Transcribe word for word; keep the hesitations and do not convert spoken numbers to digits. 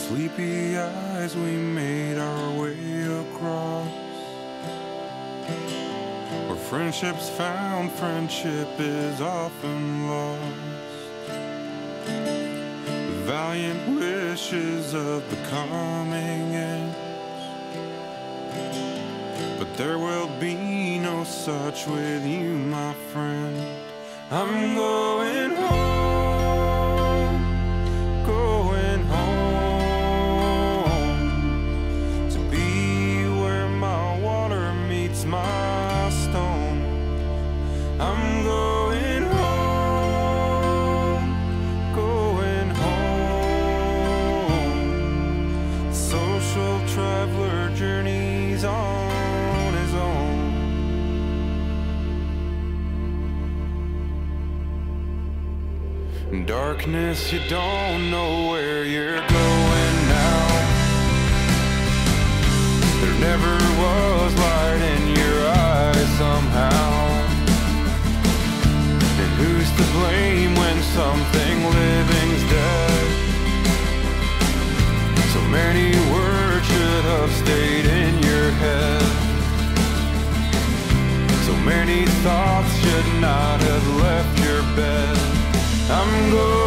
sleepy eyes we made our way across, where friendship's found, friendship is often lost. The valiant wishes of the coming ends, but there will be no such with you, my friend. I'm going home, going home, to be where my water meets my stone. I'm going home, going home. Social traveler journeys on his own. Darkness, you don't know where you're going now. There never was light in your eyes somehow. And who's to blame when something living's dead? So many words should have stayed in your head. So many thoughts should not have left your bed. I'm going